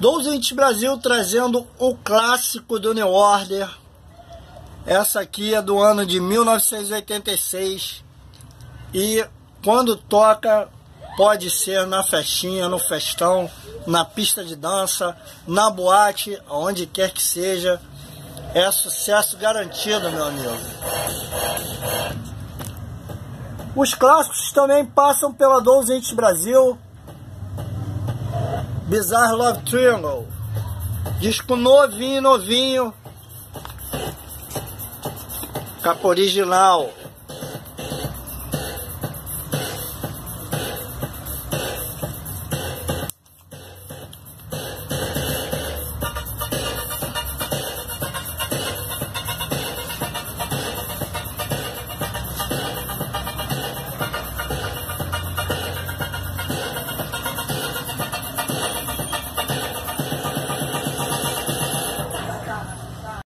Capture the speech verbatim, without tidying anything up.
doze Inch Brasil trazendo o clássico do New Order. Essa aqui é do ano de mil novecentos e oitenta e seis. E quando toca, pode ser na festinha, no festão, na pista de dança, na boate, onde quer que seja. É sucesso garantido, meu amigo. Os clássicos também passam pela doze Inch Brasil. Bizarre Love Triangle. Disco novinho, novinho. Capa original.